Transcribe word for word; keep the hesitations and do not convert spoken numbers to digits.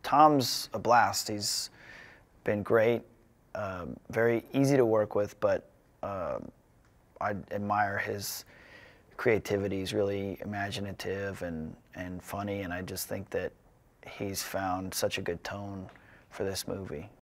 Tom's a blast. He's been great, um, very easy to work with, but um, I admire his creativity. He's really imaginative and, and funny, and I just think that he's found such a good tone for this movie.